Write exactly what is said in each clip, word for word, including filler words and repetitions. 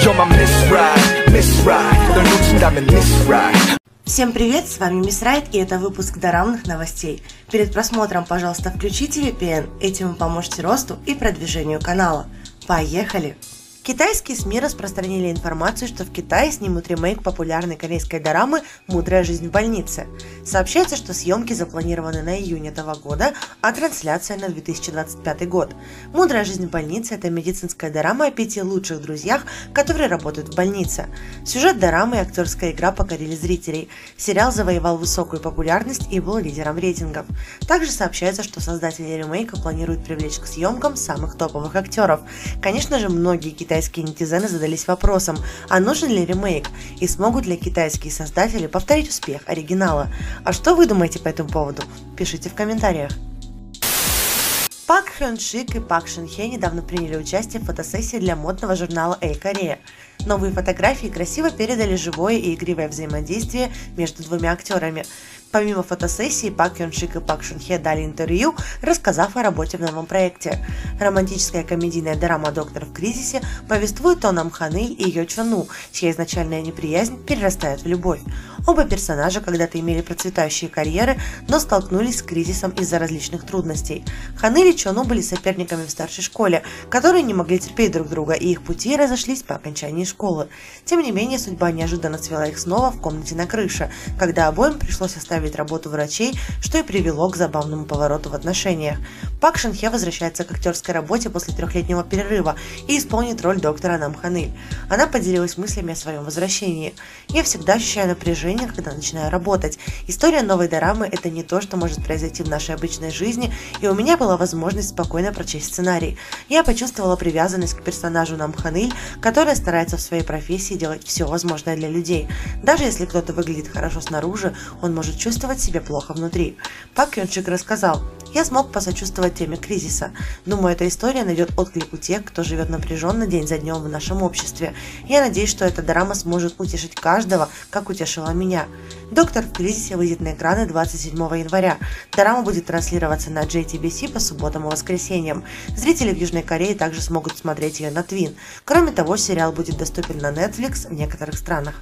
You're my Miss Right, Miss Right. 널 놓친다면 Miss Right. Всем привет, с вами Мисс Райт, и это выпуск дорамных новостей. Перед просмотром, пожалуйста, включите ви пи эн, этим вы поможете росту и продвижению канала. Поехали! Китайские СМИ распространили информацию, что в Китае снимут ремейк популярной корейской дорамы «Мудрая жизнь в больнице». Сообщается, что съемки запланированы на июнь этого года, а трансляция на две тысячи двадцать пятый год. «Мудрая жизнь в больнице» – это медицинская дорама о пяти лучших друзьях, которые работают в больнице. Сюжет дорамы и актерская игра покорили зрителей. Сериал завоевал высокую популярность и был лидером рейтингов. Также сообщается, что создатели ремейка планируют привлечь к съемкам самых топовых актеров. Конечно же, многие китайские Китайские нетизены задались вопросом, а нужен ли ремейк и смогут ли китайские создатели повторить успех оригинала. А что вы думаете по этому поводу? Пишите в комментариях. Пак Хён Шик и Пак Шин Хе недавно приняли участие в фотосессии для модного журнала «Эй Корея». Новые фотографии красиво передали живое и игривое взаимодействие между двумя актерами. Помимо фотосессии, Пак Хён Шик и Пак Шин Хе дали интервью, рассказав о работе в новом проекте. Романтическая комедийная драма «Доктор в кризисе» повествует о Нам Хан Иль и Йо Чон У, чья изначальная неприязнь перерастает в любовь. Оба персонажа когда-то имели процветающие карьеры, но столкнулись с кризисом из-за различных трудностей. Хан Иль и Чон У были соперниками в старшей школе, которые не могли терпеть друг друга, и их пути разошлись по окончании школы. Тем не менее, судьба неожиданно свела их снова в комнате на крыше, когда обоим пришлось оставить работу врачей, что и привело к забавному повороту в отношениях. Пак Шин Хе возвращается к актерской работе после трехлетнего перерыва и исполнит роль доктора Нам Хан Иль. Она поделилась мыслями о своем возвращении. «Я всегда ощущаю напряжение, когда начинаю работать. История новой дорамы – это не то, что может произойти в нашей обычной жизни, и у меня была возможность спокойно прочесть сценарий. Я почувствовала привязанность к персонажу Нам Хан Иль, которая старается в своей профессии делать все возможное для людей. Даже если кто-то выглядит хорошо снаружи, он может чувствовать себя плохо внутри». Пак Хён Шик рассказал: «Я смог посочувствовать теме кризиса. Думаю, эта история найдет отклик у тех, кто живет напряженно день за днем в нашем обществе. Я надеюсь, что эта драма сможет утешить каждого, как утешила меня». «Доктор в кризисе» выйдет на экраны двадцать седьмого января. Дорама будет транслироваться на джей ти би си по субботам и воскресеньям. Зрители в Южной Корее также смогут смотреть ее на Твин. Кроме того, сериал будет доступен на Netflix в некоторых странах.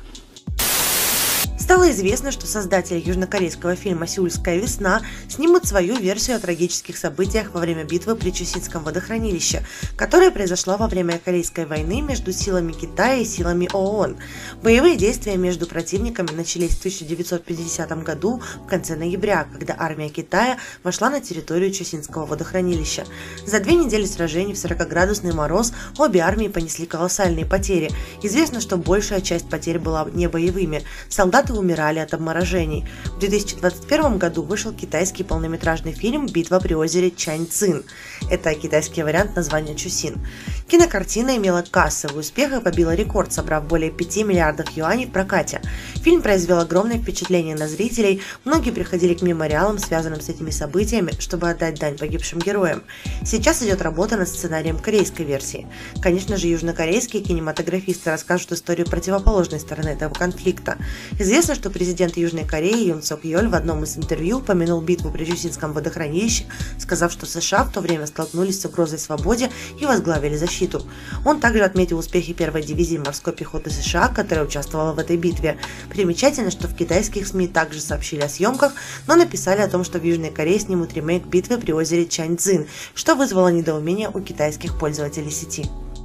Стало известно, что создатели южнокорейского фильма «Сеульская весна» снимут свою версию о трагических событиях во время битвы при Чусинском водохранилище, которая произошла во время Корейской войны между силами Китая и силами ООН. Боевые действия между противниками начались в тысяча девятьсот пятидесятом году в конце ноября, когда армия Китая вошла на территорию Чусинского водохранилища. За две недели сражений в сорокаградусный мороз обе армии понесли колоссальные потери. Известно, что большая часть потерь была не боевыми. Солдаты умирали от обморожений. В две тысячи двадцать первом году вышел китайский полнометражный фильм «Битва при озере Чаньцин». Это китайский вариант названия Чусин. Кинокартина имела кассовый успех и побила рекорд, собрав более пяти миллиардов юаней в прокате. Фильм произвел огромное впечатление на зрителей, многие приходили к мемориалам, связанным с этими событиями, чтобы отдать дань погибшим героям. Сейчас идет работа над сценарием корейской версии. Конечно же, южнокорейские кинематографисты расскажут историю противоположной стороны этого конфликта. Известно, что президент Южной Кореи Юн Сок Йоль в одном из интервью упомянул битву при Чусинском водохранилище, сказав, что США в то время столкнулись с угрозой свободе и возглавили защиту. Он также отметил успехи первой дивизии морской пехоты США, которая участвовала в этой битве. Примечательно, что в китайских СМИ также сообщили о съемках, но написали о том, что в Южной Корее снимут ремейк битвы при озере Чаньцин, что вызвало недоумение у китайских пользователей сети.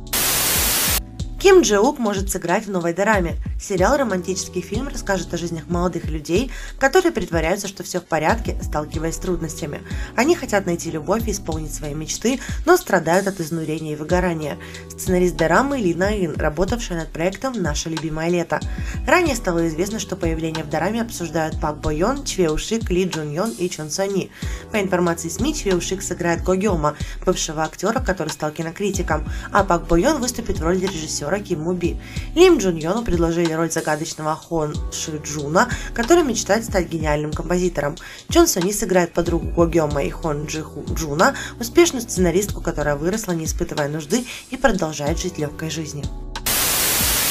Ким Джи Ук может сыграть в новой дораме. Сериал «Романтический фильм» расскажет о жизнях молодых людей, которые притворяются, что все в порядке, сталкиваясь с трудностями. Они хотят найти любовь и исполнить свои мечты, но страдают от изнурения и выгорания. Сценарист дорамы Ли На Ин, работавшая над проектом «Наше любимое лето». Ранее стало известно, что появление в дораме обсуждают Пак Бо Йон, Чве Ушик, Ли Джун Йон и Чон Сони. По информации СМИ, Чве Ушик сыграет Го Гёма, бывшего актера, который стал кинокритиком, а Пак Бо Йон выступит в роли режиссера Ким Му Би. Лим Джун Йону предложили роль загадочного Хон Ши Джуна, который мечтает стать гениальным композитором. Чон Сони сыграет подругу Го Гёма и Хон Джи Ху Джуна, успешную сценаристку, которая выросла, не испытывая нужды и продолжает жить легкой жизнью.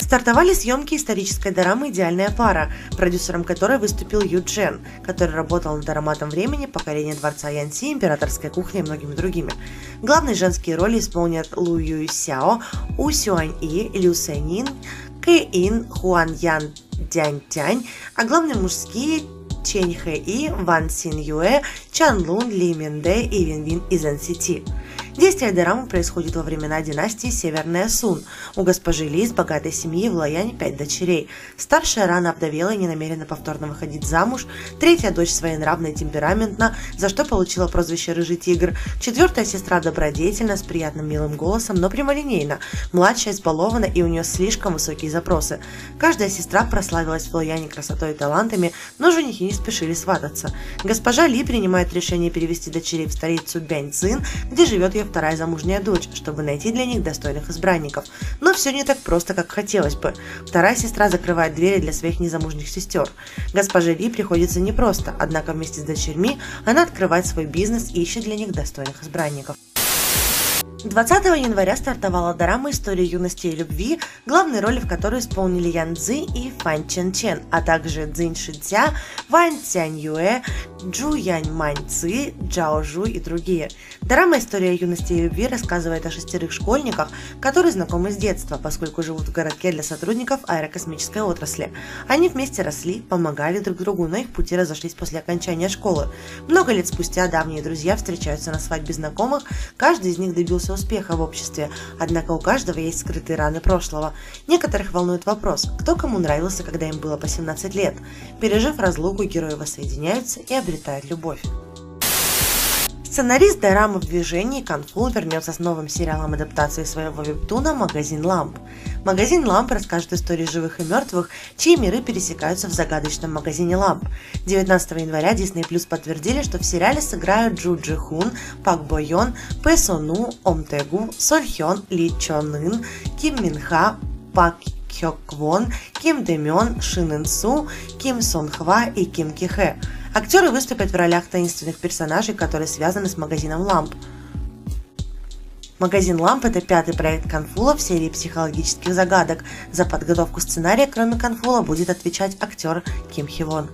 Стартовали съемки исторической дорамы «Идеальная пара», продюсером которой выступил Ю Джен, который работал над ароматом времени, покорение дворца Янси, императорской кухни и многими другими. Главные женские роли исполнят Лу Юй Сяо, У Сюань И, Лю Сэнин, Кэ Ин, Хуан Ян Дянь Тянь, а главные мужские Чэнь Хэ И, Ван Син Юэ, Чан Лун, Ли Мин Дэ и Вин Вин из Эн Си Ти. Действие дорамы происходит во времена династии Северная Сун. У госпожи Ли из богатой семьи в Лояне пять дочерей. Старшая рано овдовела и не намерена повторно выходить замуж. Третья дочь своенравна и темпераментна, за что получила прозвище «Рыжий тигр». Четвертая сестра добродетельна, с приятным милым голосом, но прямолинейна. Младшая избалована, и у нее слишком высокие запросы. Каждая сестра прославилась в Лояне красотой и талантами, но женихи не спешили свататься. Госпожа Ли принимает решение перевести дочерей в столицу Бяньцин, где живет ее вторая замужняя дочь, чтобы найти для них достойных избранников. Но все не так просто, как хотелось бы. Вторая сестра закрывает двери для своих незамужних сестер. Госпоже Ли приходится непросто, однако вместе с дочерьми она открывает свой бизнес и ищет для них достойных избранников. двадцатого января стартовала дорама «История юности и любви», главные роли в которой исполнили Ян Цзи и Фан Чен Чен, а также Цзинь Ши Цзя, Ван Цянь Юэ, Джу Янь Мань Ци, Джао Жу и другие. Дорама «История юности и любви» рассказывает о шестерых школьниках, которые знакомы с детства, поскольку живут в городке для сотрудников аэрокосмической отрасли. Они вместе росли, помогали друг другу, но их пути разошлись после окончания школы. Много лет спустя давние друзья встречаются на свадьбе знакомых, каждый из них добился успеха в обществе, однако у каждого есть скрытые раны прошлого. Некоторых волнует вопрос, кто кому нравился, когда им было по семнадцать лет. Пережив разлуку, герои воссоединяются и обретают любовь. Сценарист дорамы «В движении» Кан Фул вернется с новым сериалом адаптации своего вебтуна «Магазин ламп». «Магазин ламп» расскажет истории живых и мертвых, чьи миры пересекаются в загадочном магазине ламп. девятнадцатого января Disney Plus подтвердили, что в сериале сыграют Джу Джи Хун, Пак Бо Йон, Пэ Сону, Ом Тэгу, Соль Хён, Ли Чон Ын, Ким Мин Ха, Пак Хёк Квон, Ким Дэ Мён, Шин Ин Су, Ким Сон Хва и Ким Ки Хэ. Актеры выступят в ролях таинственных персонажей, которые связаны с магазином ламп. «Магазин ламп» — это пятый проект Кан Фула в серии психологических загадок. За подготовку сценария, кроме Кан Фула, будет отвечать актер Ким Хи Вон.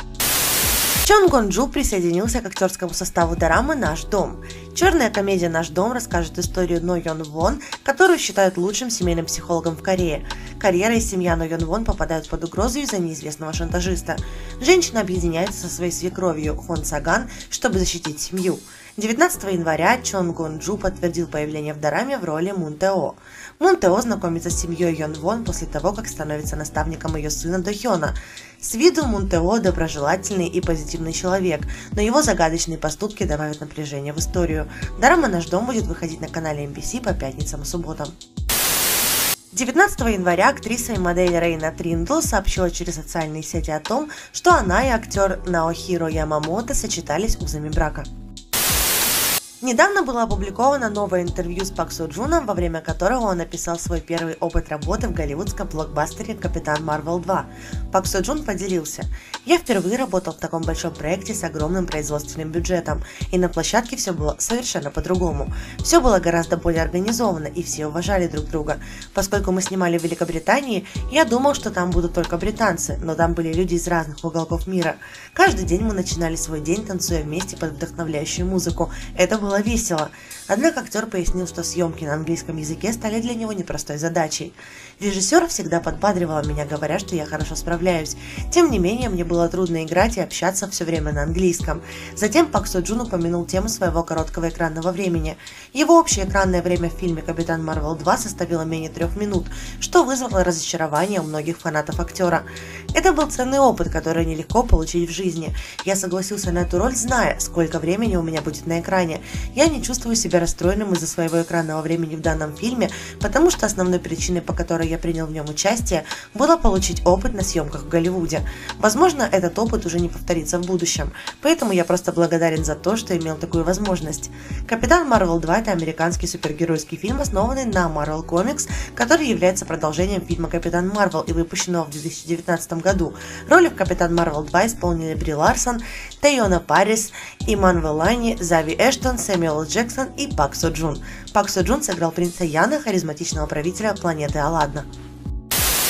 Чон Гон Джу присоединился к актерскому составу дорамы «Наш дом». Черная комедия «Наш дом» расскажет историю Но Йон Вон, которую считают лучшим семейным психологом в Корее. Карьера и семья Но Йон Вон попадают под угрозу из-за неизвестного шантажиста. Женщина объединяется со своей свекровью Хон Саган, чтобы защитить семью. девятнадцатого января Чон Гон Джу подтвердил появление в дораме в роли Мун Тео. Мун Тео знакомится с семьей Йон Вон после того, как становится наставником ее сына До Хёна. С виду Мун Тео доброжелательный и позитивный человек, но его загадочные поступки добавят напряжение в историю. Дорама «Наш дом» будет выходить на канале эм би си по пятницам и субботам. девятнадцатого января актриса и модель Рейна Триндл сообщила через социальные сети о том, что она и актер Наохиро Ямамото сочетались узами брака. Недавно было опубликовано новое интервью с Пак Со Джуном, во время которого он описал свой первый опыт работы в голливудском блокбастере «Капитан Марвел два». Пак Со Джун поделился: «Я впервые работал в таком большом проекте с огромным производственным бюджетом, и на площадке все было совершенно по-другому. Все было гораздо более организовано, и все уважали друг друга. Поскольку мы снимали в Великобритании, я думал, что там будут только британцы, но там были люди из разных уголков мира. Каждый день мы начинали свой день, танцуя вместе под вдохновляющую музыку. Это было Было весело». Однако актер пояснил, что съемки на английском языке стали для него непростой задачей. «Режиссер всегда подбадривала меня, говоря, что я хорошо справляюсь. Тем не менее, мне было трудно играть и общаться все время на английском». Затем Пак Со Джун упомянул тему своего короткого экранного времени. Его общее экранное время в фильме «Капитан Марвел два» составило менее трех минут, что вызвало разочарование у многих фанатов актера. «Это был ценный опыт, который нелегко получить в жизни. Я согласился на эту роль, зная, сколько времени у меня будет на экране. Я не чувствую себя расстроенным из-за своего экранного времени в данном фильме, потому что основной причиной, по которой я принял в нем участие, было получить опыт на съемках в Голливуде. Возможно, этот опыт уже не повторится в будущем, поэтому я просто благодарен за то, что имел такую возможность». «Капитан Марвел два» — это американский супергеройский фильм, основанный на Marvel Comics, который является продолжением фильма «Капитан Марвел» и выпущенного в две тысячи девятнадцатом году. Роли в «Капитан Марвел два» исполнили Бри Ларсон, Тайона Парис, Иман Велани, Зави Эштон, Сэмюэл Джексон и Пак Со Джун. Пак Со Джун сыграл принца Яна, харизматичного правителя планеты Аладна.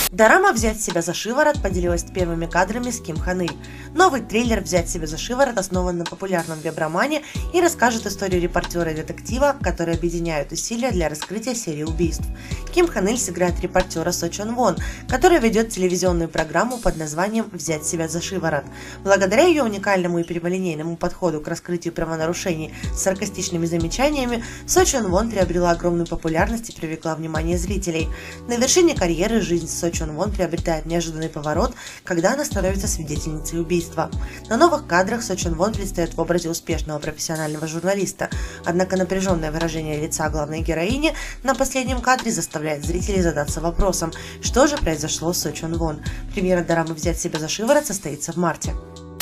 Дорама «Взять себя за шиворот» поделилась первыми кадрами с Ким Хан Иль. Новый триллер «Взять себя за шиворот» основан на популярном веб-романе и расскажет историю репортера и детектива, которые объединяют усилия для раскрытия серии убийств. Ким Хан Иль сыграет репортера Со Чон Вон, который ведет телевизионную программу под названием «Взять себя за шиворот». Благодаря ее уникальному и прямолинейному подходу к раскрытию правонарушений с саркастичными замечаниями, Со Чон Вон приобрела огромную популярность и привлекла внимание зрителей. На вершине карьеры жизнь Со Чон Вон приобретает неожиданный поворот, когда она становится свидетельницей убийства. На новых кадрах Со Чон Вон предстает в образе успешного профессионального журналиста, однако напряженное выражение лица главной героини на последнем кадре заставляет зрителей задаться вопросом, что же произошло с Со Чон Вон. Премьера дорамы «Взять себя за шиворот» состоится в марте.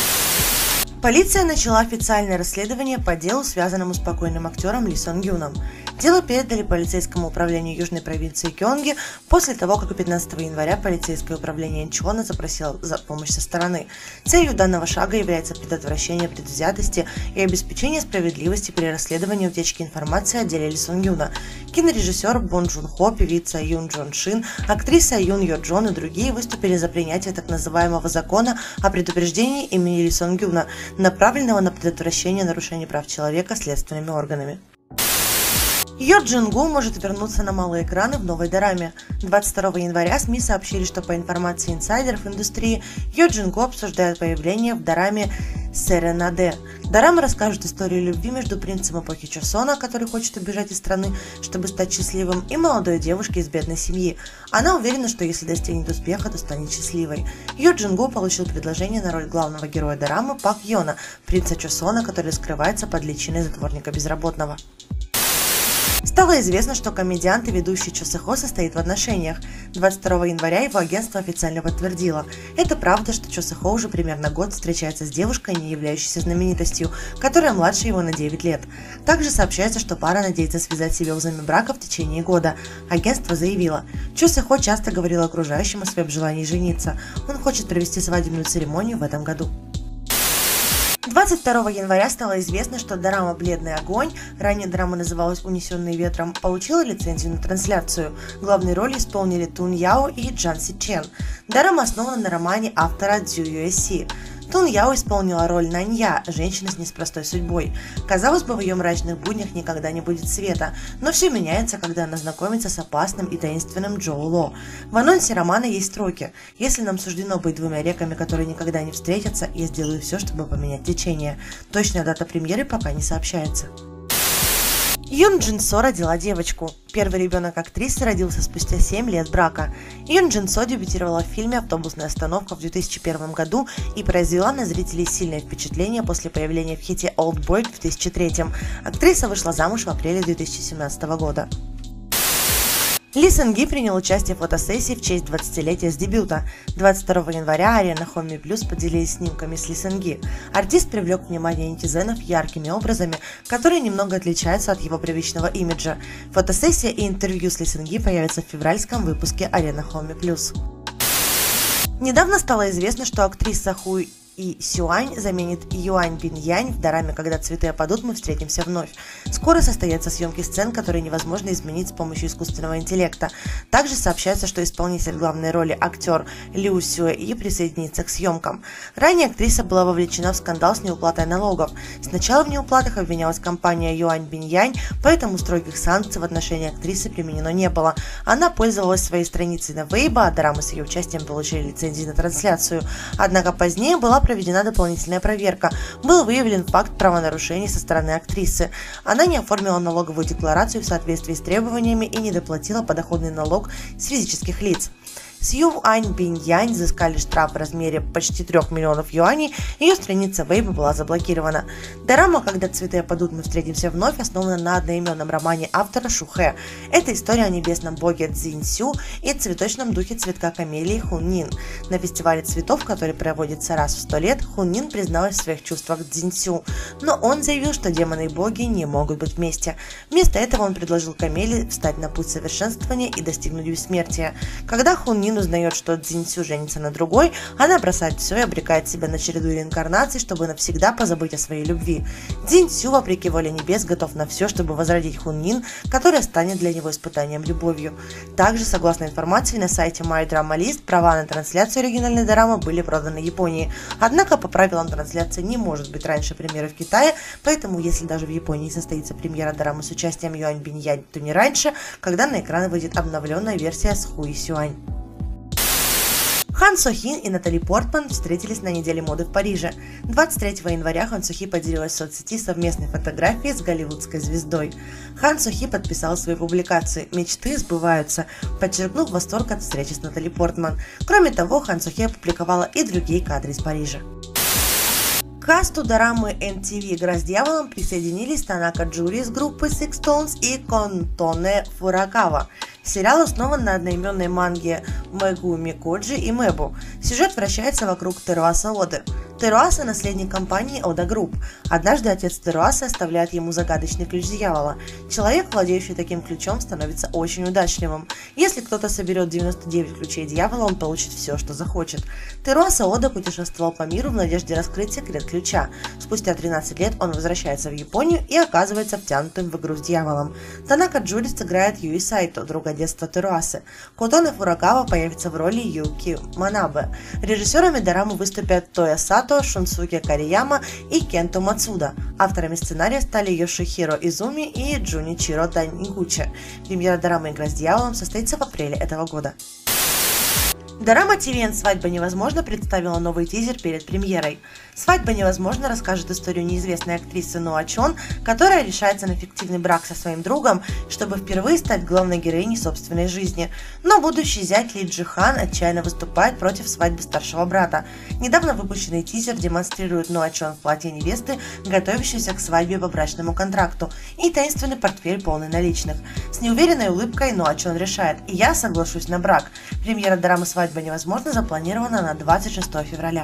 Полиция начала официальное расследование по делу, связанному с покойным актером Ли Сон Гюном. Дело передали полицейскому управлению южной провинции Кёнги после того, как пятнадцатого января полицейское управление Инчона запросило за помощь со стороны. Целью данного шага является предотвращение предвзятости и обеспечение справедливости при расследовании утечки информации о деле Ли Сон Гюна. Кинорежиссер Бон Джун Хо, певица Юн Джон Шин, актриса Юн Йо Джон и другие выступили за принятие так называемого закона о предупреждении имени Ли Сон Гюна, направленного на предотвращение нарушений прав человека следственными органами. Йо Джин Гу может вернуться на малые экраны в новой дораме. двадцать второго января СМИ сообщили, что по информации инсайдеров индустрии, Йо Джин Гу обсуждает появление в дораме Серенаде. Дорама расскажет историю любви между принцем эпохи Чосона, который хочет убежать из страны, чтобы стать счастливым, и молодой девушкой из бедной семьи. Она уверена, что если достигнет успеха, то станет счастливой. Йо Джин Гу получил предложение на роль главного героя дорамы Пак Йона, принца Чосона, который скрывается под личиной затворника безработного. Стало известно, что комедиант и ведущий Чо Се Хо состоит в отношениях. двадцать второго января его агентство официально подтвердило. Это правда, что Чо Се Хо уже примерно год встречается с девушкой, не являющейся знаменитостью, которая младше его на девять лет. Также сообщается, что пара надеется связать себя узами брака в течение года. Агентство заявило, Чо Се Хо часто говорил окружающим о своем желании жениться. Он хочет провести свадебную церемонию в этом году. двадцать второго января стало известно, что дорама «Бледный огонь», ранее драма называлась «Унесенные ветром», получила лицензию на трансляцию. Главные роли исполнили Тун Яо и Джан Си Чен. Дорама основана на романе автора Цзю Юэ Си. Тун Яо исполнила роль Нанья, женщины с непростой судьбой. Казалось бы, в ее мрачных буднях никогда не будет света, но все меняется, когда она знакомится с опасным и таинственным Джоу Ло. В анонсе романа есть строки: «Если нам суждено быть двумя реками, которые никогда не встретятся, я сделаю все, чтобы поменять течение». Точная дата премьеры пока не сообщается. Юн Джин Со родила девочку. Первый ребенок актрисы родился спустя семь лет брака. Юн Джин Со дебютировала в фильме «Автобусная остановка» в две тысячи первом году и произвела на зрителей сильное впечатление после появления в хите «Олдбой» в две тысячи третьем. Актриса вышла замуж в апреле две тысячи семнадцатого года. Ли Сэн Ги принял участие в фотосессии в честь двадцатилетия с дебюта. двадцать второго января Арена Хоми Плюс поделились снимками с Ли Сэн Ги. Артист привлек внимание нетизенов яркими образами, которые немного отличаются от его привычного имиджа. Фотосессия и интервью с Ли Сэн Ги появятся в февральском выпуске Арена Хоми Плюс. Недавно стало известно, что актриса Ху И Сюань заменит Юань Бин Янь в дораме «Когда цветы опадут, мы встретимся вновь». Скоро состоятся съемки сцен, которые невозможно изменить с помощью искусственного интеллекта. Также сообщается, что исполнитель главной роли, актер Лю Сюэ И, присоединится к съемкам. Ранее актриса была вовлечена в скандал с неуплатой налогов. Сначала в неуплатах обвинялась компания Юань Бин Янь, поэтому строгих санкций в отношении актрисы применено не было. Она пользовалась своей страницей на Weibo, а дорамы с ее участием получили лицензии на трансляцию. Однако позднее была проведена дополнительная проверка. Был выявлен факт правонарушений со стороны актрисы. Она не оформила налоговую декларацию в соответствии с требованиями и не доплатила подоходный налог с физических лиц. С Юань Бин Янь взыскали штраф в размере почти трёх миллионов юаней, ее страница Weibo была заблокирована. Дорама «Когда цветы опадут, мы встретимся вновь» основана на одноименном романе автора Шу Хэ. Это история о небесном боге Цзинь Сю и цветочном духе цветка камелии Хун Нин. На фестивале цветов, который проводится раз в сто лет, Хун Нин призналась в своих чувствах к Цзинь Сю, но он заявил, что демоны и боги не могут быть вместе. Вместо этого он предложил камелии встать на путь совершенствования и достигнуть бессмертия. Когда Хун Нин Нин узнает, что Цзиньсю женится на другой, она бросает все и обрекает себя на череду реинкарнаций, чтобы навсегда позабыть о своей любви. Цзиньсю, вопреки воле небес, готов на все, чтобы возродить Хун Нин, которая станет для него испытанием любовью. Также, согласно информации на сайте MyDramaList, права на трансляцию оригинальной дорамы были проданы Японии. Однако по правилам трансляция не может быть раньше премьеры в Китае, поэтому если даже в Японии состоится премьера дорамы с участием Юань Биньянь, то не раньше, когда на экраны выйдет обновленная версия с Хуи Сюань. Хан Со Хин и Натали Портман встретились на неделе моды в Париже. двадцать третьего января Хан Со Хи поделилась в соцсети совместной фотографией с голливудской звездой. Хан Со Хи подписал свою публикацию «Мечты сбываются», подчеркнув восторг от встречи с Натали Портман. Кроме того, Хан Со Хи опубликовала и другие кадры из Парижа. К касту дорамы эн ти ви «Игра с дьяволом» присоединились Танака Джури из группы Six Stones и Контоне Фуракава. Сериал основан на одноименной манге Мегуми Коджи и Мэбу. Сюжет вращается вокруг Теруаса Оды. Теруаса – наследник компании Ода Групп. Однажды отец Теруаса оставляет ему загадочный ключ дьявола. Человек, владеющий таким ключом, становится очень удачливым. Если кто-то соберет девяносто девять ключей дьявола, он получит все, что захочет. Теруаса Ода путешествовал по миру в надежде раскрыть секрет ключа. Спустя тринадцать лет он возвращается в Японию и оказывается втянутым в игру с дьяволом. Танака Джури сыграет Юи Сайто, друга детства Теруасы. Котоне Фуракава появится в роли Юки Манабе. Режиссерами дорамы выступят Тоя Сато, Шунсуке Карияма и Кенто Мацуда. Авторами сценария стали Йошихиро Изуми и Джуничиро Танигучи. Премьера дорамы «Игра с дьяволом» состоится в апреле этого года. Дорама ти ви эн «Свадьба невозможна» представила новый тизер перед премьерой. «Свадьба невозможна» расскажет историю неизвестной актрисы Ноа Чон, которая решается на фиктивный брак со своим другом, чтобы впервые стать главной героиней собственной жизни. Но будущий зять Ли Джи Хан отчаянно выступает против свадьбы старшего брата. Недавно выпущенный тизер демонстрирует Ноа Чон в платье невесты, готовящейся к свадьбе по брачному контракту, и таинственный портфель полный наличных. С неуверенной улыбкой Ноа Чон решает: «Я соглашусь на брак». Премьера дорамы «Свадьба невозможна» запланирована на двадцать шестого февраля.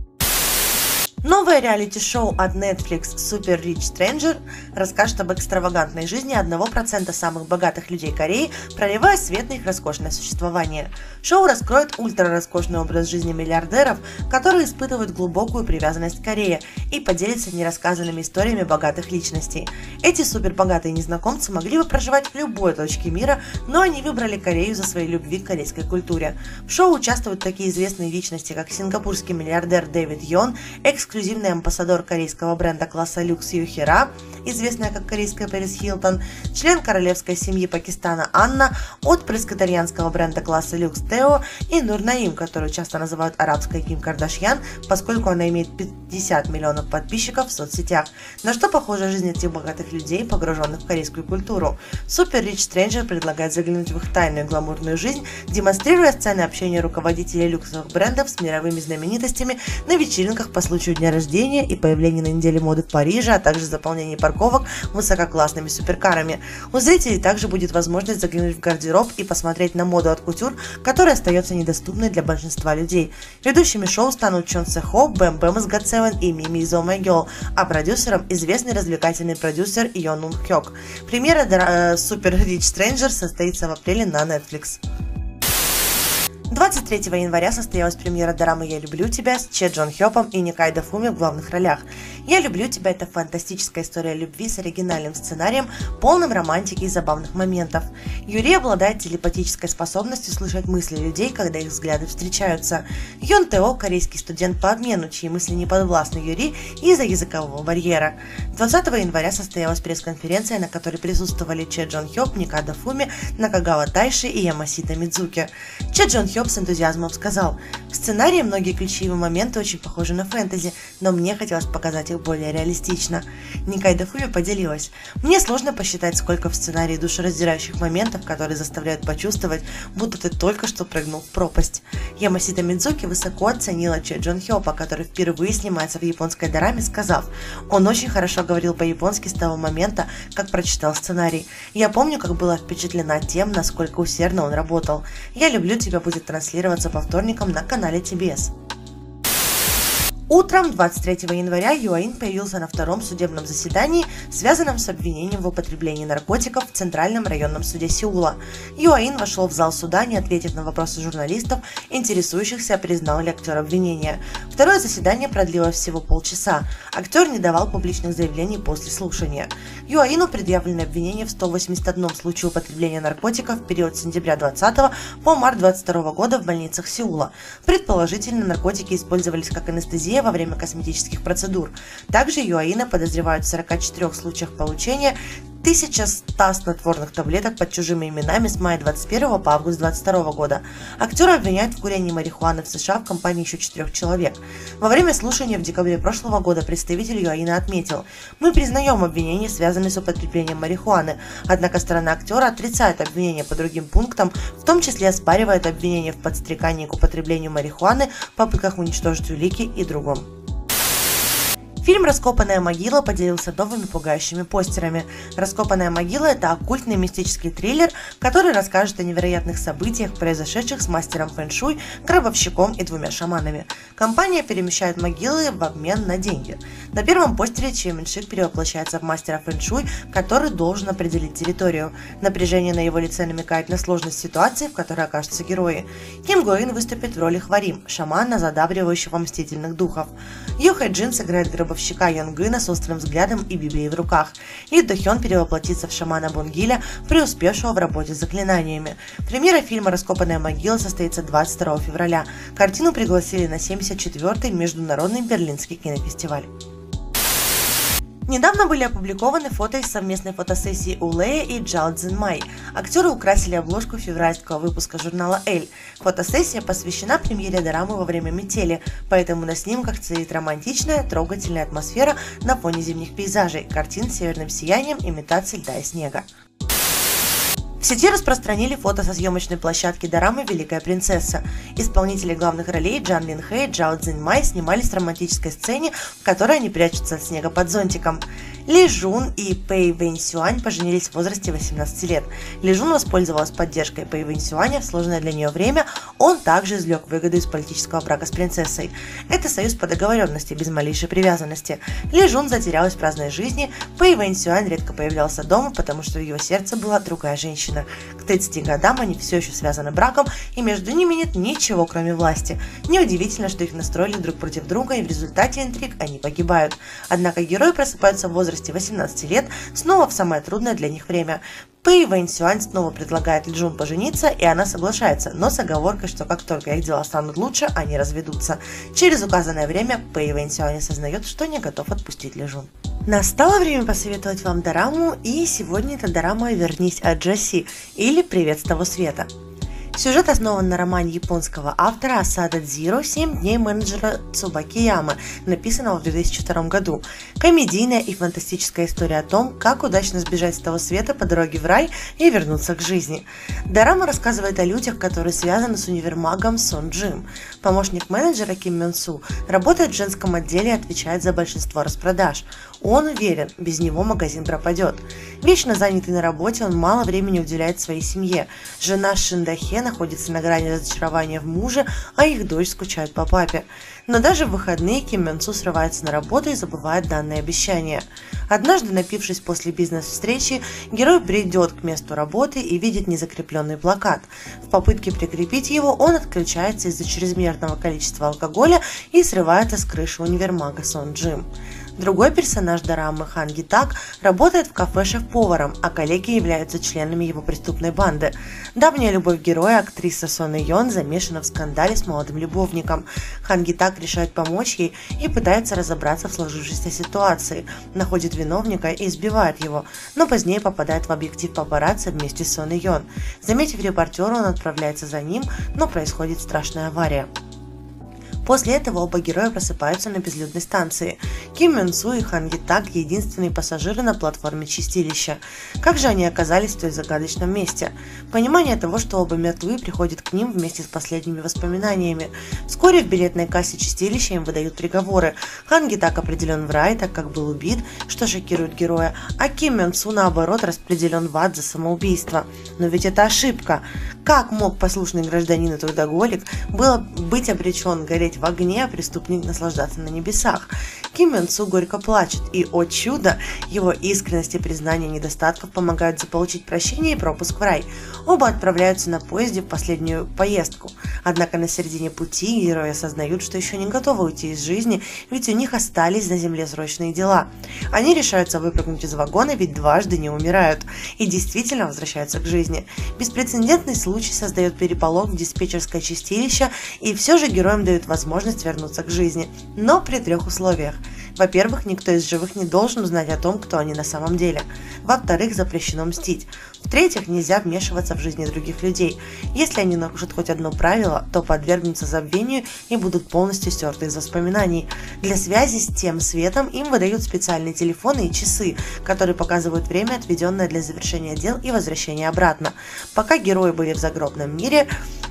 Новое реалити-шоу от Netflix Super Rich Stranger расскажет об экстравагантной жизни одного процента самых богатых людей Кореи, проливая свет на их роскошное существование. Шоу раскроет ультрароскошный образ жизни миллиардеров, которые испытывают глубокую привязанность к Корее, и поделится нерассказанными историями богатых личностей. Эти супербогатые незнакомцы могли бы проживать в любой точке мира, но они выбрали Корею за своей любви к корейской культуре. В шоу участвуют такие известные личности, как сингапурский миллиардер Дэвид Йон, эксклюзивный амбассадор корейского бренда класса люкс Юхира, известная как корейская Пэрис Хилтон, член королевской семьи Пакистана Анна, отпрыск итальянского бренда класса люкс Тео и Нур Наим, которую часто называют арабской Ким Кардашьян, поскольку она имеет пятьдесят миллионов подписчиков в соцсетях. На что похожа жизнь этих богатых людей, погруженных в корейскую культуру? Super Rich Stranger предлагает заглянуть в их тайную и гламурную жизнь, демонстрируя сцены общения руководителей люксовых брендов с мировыми знаменитостями на вечеринках по случаю дня рождения и появления на неделе моды в Париже, а также заполнение парковок высококлассными суперкарами. У зрителей также будет возможность заглянуть в гардероб и посмотреть на моду от кутюр, которая остается недоступной для большинства людей. Ведущими шоу станут Чон Се Хо, Бэм Бэм из гот севен и Мими из Oh My Girl, а продюсером известный развлекательный продюсер Йон Ун Хёк. Премьера э, Super Rich Stranger состоится в апреле на Netflix. двадцать третьего января состоялась премьера дорамы «Я люблю тебя» с Че Джон Хёпом и Никай Дафуми в главных ролях. «Я люблю тебя» — это фантастическая история любви с оригинальным сценарием, полным романтики и забавных моментов. Юри обладает телепатической способностью слышать мысли людей, когда их взгляды встречаются. Йон Тео — корейский студент по обмену, чьи мысли не подвластны Юри из-за языкового барьера. двадцатого января состоялась пресс-конференция, на которой присутствовали Че Джон Хёп, Никай Дафуми, Накагава Тайши и Ямасита Мидзуки. Че Джон Хёп с энтузиазмом сказал: «В сценарии многие ключевые моменты очень похожи на фэнтези, но мне хотелось показать их более реалистично». Никай Дафуми поделилась: «Мне сложно посчитать, сколько в сценарии душераздирающих моментов, которые заставляют почувствовать, будто ты только что прыгнул в пропасть». Ямасита Мидзуки высоко оценила Че Джон Хёпа, который впервые снимается в японской дораме, сказав: «Он очень хорошо говорил по-японски с того момента, как прочитал сценарий. Я помню, как была впечатлена тем, насколько усердно он работал. «Я люблю тебя» будет транслироваться по вторникам на канале Ти Би Эс. Утром двадцать третьего января Юаин появился на втором судебном заседании, связанном с обвинением в употреблении наркотиков в Центральном районном суде Сеула. Юаин вошел в зал суда, не ответив на вопросы журналистов, интересующихся, признал ли актер обвинения. Второе заседание продлилось всего полчаса. Актер не давал публичных заявлений после слушания. Юаину предъявлены обвинения в ста восьмидесяти одном случае употребления наркотиков в период с сентября двадцатого по март двадцать второго года в больницах Сеула. Предположительно, наркотики использовались как анестезия во время косметических процедур. Также Юаина подозревают в сорока четырёх случаях получения тысяча сто снотворных таблеток под чужими именами с мая двадцать первого по август двадцать второго года. Актера обвиняют в курении марихуаны в США в компании еще четырех человек. Во время слушания в декабре прошлого года представитель Юаина отметил: «Мы признаем обвинения, связанные с употреблением марихуаны, однако сторона актера отрицает обвинения по другим пунктам, в том числе оспаривает обвинения в подстрекании к употреблению марихуаны, попытках уничтожить улики и другом». Фильм «Раскопанная могила» поделился новыми пугающими постерами. «Раскопанная могила» — это оккультный мистический триллер, который расскажет о невероятных событиях, произошедших с мастером фэн-шуй, гробовщиком и двумя шаманами. Компания перемещает могилы в обмен на деньги. На первом постере Чжэ Миншик перевоплощается в мастера фэн-шуй, который должен определить территорию. Напряжение на его лице намекает на сложность ситуации, в которой окажутся герои. Ким Го Ин выступит в роли Хварим, шамана, задабривающего мстительных духов. Ю Хэ Джин сыграет гробовщика Йонгына с острым взглядом и Библией в руках. Ли До Хён перевоплотится в шамана Бонгиля, преуспевшего в работе с заклинаниями. Премьера фильма «Раскопанная могила» состоится двадцать второго февраля. Картину пригласили на семьдесят четвёртый Международный Берлинский кинофестиваль. Недавно были опубликованы фото из совместной фотосессии Улея и Джао Цзиньмай. Актеры украсили обложку февральского выпуска журнала «Эль». Фотосессия посвящена премьере дорамы во время метели, поэтому на снимках царит романтичная, трогательная атмосфера на фоне зимних пейзажей, картин с северным сиянием, имитаций льда и снега. В сети распространили фото со съемочной площадки дорамы «Великая принцесса». Исполнители главных ролей Джан Лин Хэ и Джао Цзиньмай снимались в романтической сцене, в которой они прячутся от снега под зонтиком. Ли Жун и Пэй Вэньсюань поженились в возрасте восемнадцати лет. Ли Жун воспользовалась поддержкой Пэй Вэньсюаня в сложное для нее время, он также извлек выгоду из политического брака с принцессой. Это союз по договоренности, без малейшей привязанности. Ли Жун затерялась в праздной жизни, Пэй Вэньсюань редко появлялся дома, потому что в его сердце была другая женщина. К тридцати годам они все еще связаны браком, и между ними нет ничего, кроме власти. Неудивительно, что их настроили друг против друга, и в результате интриг они погибают. Однако герои просыпаются в возрасте восемнадцати лет, снова в самое трудное для них время. Пэй Вэньсюань снова предлагает Ли Жун пожениться, и она соглашается, но с оговоркой, что как только их дела станут лучше, они разведутся. Через указанное время Пэй Вэньсюань осознает, что не готов отпустить Ли Жун. Настало время посоветовать вам дораму, и сегодня это дорама «Вернись от Джоси» или «Привет с того света». Сюжет основан на романе японского автора Асада Дзиро «Семь дней менеджера Цубаки Ямы», написанного в две тысячи втором году. Комедийная и фантастическая история о том, как удачно сбежать с того света по дороге в рай и вернуться к жизни. Дорама рассказывает о людях, которые связаны с универмагом Сон Джим. Помощник менеджера Ким Мён Су работает в женском отделе и отвечает за большинство распродаж. Он уверен, без него магазин пропадет. Вечно занятый на работе, он мало времени уделяет своей семье. Жена Шиндахе находится на грани разочарования в муже, а их дочь скучает по папе. Но даже в выходные Ким Мён Су срывается на работу и забывает данное обещание. Однажды, напившись после бизнес-встречи, герой придет к месту работы и видит незакрепленный плакат. В попытке прикрепить его он отключается из-за чрезмерного количества алкоголя и срывается с крыши универмага Сон Джим. Другой персонаж дорамы, Хан Ги Так, работает в кафе шеф-поваром, а коллеги являются членами его преступной банды. Давняя любовь героя, актриса Сон Йон, замешана в скандале с молодым любовником. Хан Ги Так решает помочь ей и пытается разобраться в сложившейся ситуации, находит виновника и избивает его, но позднее попадает в объектив папарацци вместе с Сон Йон. Заметив репортера, он отправляется за ним, но происходит страшная авария. После этого оба героя просыпаются на безлюдной станции. Ким Мён Су и Хан Ги Так – единственные пассажиры на платформе чистилища. Как же они оказались в той загадочном месте? Понимание того, что оба мертвы, приходит к ним вместе с последними воспоминаниями. Вскоре в билетной кассе чистилища им выдают приговоры. Хан Ги Так определен в рай, так как был убит, что шокирует героя, а Ким Мён Су, наоборот, распределен в ад за самоубийство. Но ведь это ошибка. Как мог послушный гражданин и трудоголик было быть обречен гореть в огне, а преступник наслаждаться на небесах. Ким Мён Су горько плачет, и, о чудо, его искренность и признание недостатков помогают заполучить прощение и пропуск в рай. Оба отправляются на поезде в последнюю поездку. Однако на середине пути герои осознают, что еще не готовы уйти из жизни, ведь у них остались на земле срочные дела. Они решаются выпрыгнуть из вагона, ведь дважды не умирают, и действительно возвращаются к жизни. Беспрецедентный случай создает переполох в диспетчерское чистилище, и все же героям дают возможность вернуться к жизни, но при трех условиях. Во-первых, никто из живых не должен узнать о том, кто они на самом деле. Во-вторых, запрещено мстить. В-третьих, нельзя вмешиваться в жизни других людей. Если они нарушат хоть одно правило, то подвергнутся забвению и будут полностью стерты из воспоминаний. Для связи с тем светом им выдают специальные телефоны и часы, которые показывают время, отведенное для завершения дел и возвращения обратно. Пока герои были в загробном мире,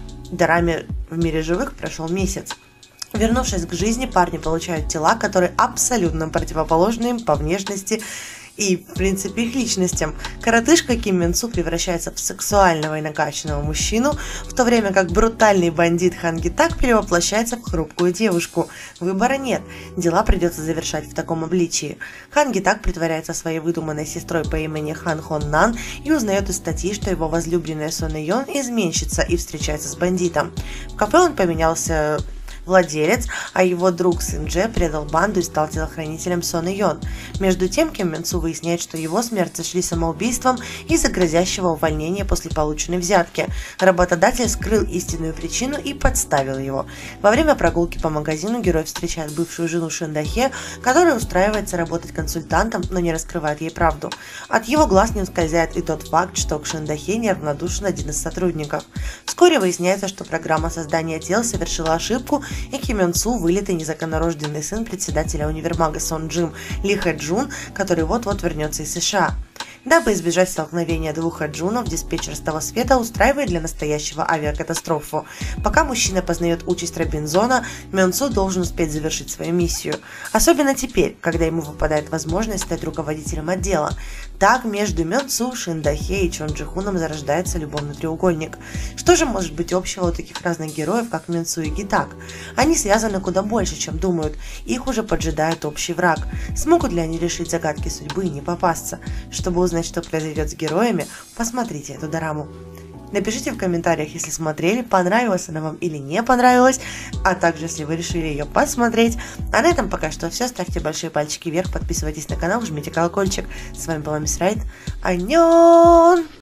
дарами в мире живых прошел месяц. Вернувшись к жизни, парни получают тела, которые абсолютно противоположны им по внешности и, в принципе, их личностям. Коротышка Ким Мён Су превращается в сексуального и накачанного мужчину, в то время как брутальный бандит Хан Ги Так перевоплощается в хрупкую девушку. Выбора нет, дела придется завершать в таком обличии. Хан Ги Так притворяется своей выдуманной сестрой по имени Хан Хон Нан и узнает из статьи, что его возлюбленная Сон И Йон изменщица и встречается с бандитом. В кафе он поменялся владелец, а его друг Сын Дже предал банду и стал телохранителем Сон И Йон. Между тем, Ким Мён Су выясняет, что его смерть сочли самоубийством из-за грозящего увольнения после полученной взятки. Работодатель скрыл истинную причину и подставил его. Во время прогулки по магазину герой встречает бывшую жену Шин Да Хе, которая устраивается работать консультантом, но не раскрывает ей правду. От его глаз не ускользает и тот факт, что к Шин Да Хе неравнодушен один из сотрудников. Вскоре выясняется, что программа создания тел совершила ошибку, и Ким Мён Су, вылитый незаконнорожденный сын председателя универмага Сон Джим Ли Хэ Джун, который вот-вот вернется из США. Дабы избежать столкновения двух Хаджунов, диспетчер с того света устраивает для настоящего авиакатастрофу. Пока мужчина познает участь Робинзона, Мён Су должен успеть завершить свою миссию. Особенно теперь, когда ему выпадает возможность стать руководителем отдела. Так между Мён Су, Шин Да Хе и Чон Джи Хуном зарождается любовный треугольник. Что же может быть общего у таких разных героев, как Мён Су и Ги Так? Они связаны куда больше, чем думают. Их уже поджидает общий враг. Смогут ли они решить загадки судьбы и не попасться? Чтобы узнать, что произойдет с героями, посмотрите эту дораму. Напишите в комментариях, если смотрели, понравилась она вам или не понравилась, а также, если вы решили ее посмотреть. А на этом пока что все. Ставьте большие пальчики вверх, подписывайтесь на канал, жмите колокольчик. С вами была Мисс Райт. Аньон!